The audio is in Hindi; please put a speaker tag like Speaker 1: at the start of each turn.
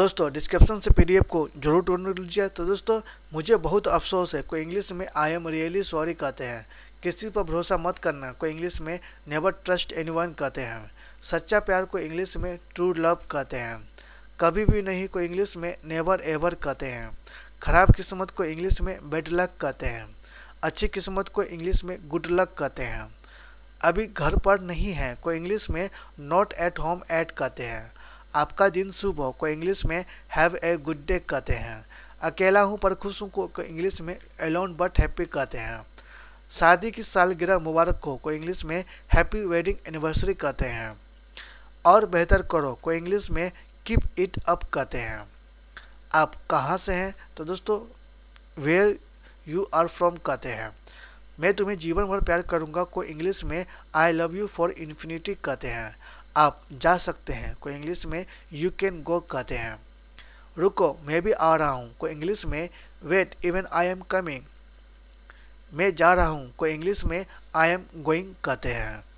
Speaker 1: दोस्तों डिस्क्रिप्शन से पीडीएफ को जरूर डाउनलोड लीजिए। तो दोस्तों मुझे बहुत अफसोस है, कोई इंग्लिश में आई एम रियली सॉरी कहते हैं। किसी पर भरोसा मत करना, कोई इंग्लिश में नेवर ट्रस्ट एनीवन कहते हैं। सच्चा प्यार को इंग्लिश में ट्रू लव कहते हैं। कभी भी नहीं को इंग्लिश में नेवर एवर कहते हैं। खराब किस्मत को इंग्लिश में बैड लक कहते हैं। अच्छी किस्मत को इंग्लिश में गुड लक कहते हैं। अभी घर पर नहीं है को इंग्लिश में नॉट एट होम एट कहते हैं। आपका दिन शुभ हो को इंग्लिश में हैव ए गुड डे कहते हैं। अकेला हूँ पर खुश हूँ को इंग्लिश में अलोन बट हैप्पी कहते हैं। शादी की सालगिरह मुबारक हो को इंग्लिश में हैप्पी वेडिंग एनिवर्सरी कहते हैं। और बेहतर करो को इंग्लिश में कीप इट अप कहते हैं। आप कहाँ से हैं तो दोस्तों वेयर यू आर फ्रॉम कहते हैं। मैं तुम्हें जीवन भर प्यार करूंगा को इंग्लिश में I love you for infinity कहते हैं। आप जा सकते हैं को इंग्लिश में यू कैन गो कहते हैं। रुको मैं भी आ रहा हूँ को इंग्लिश में wait even I am coming. मैं जा रहा हूँ को इंग्लिश में आई एम गोइंग कहते हैं।